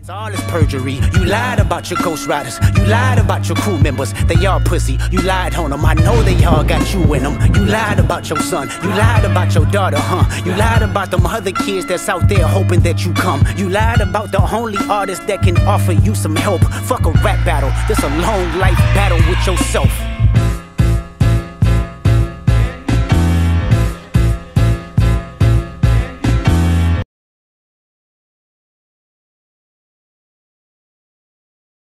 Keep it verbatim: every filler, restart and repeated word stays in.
It's all is perjury. You lied about your ghost riders. You lied about your crew members. They all pussy. You lied on them. I know they all got you in them. You lied about your son. You lied about your daughter, huh? You lied about them other kids that's out there hoping that you come. You lied about the only artist that can offer you some help. Fuck a rap battle. This a long life battle with yourself.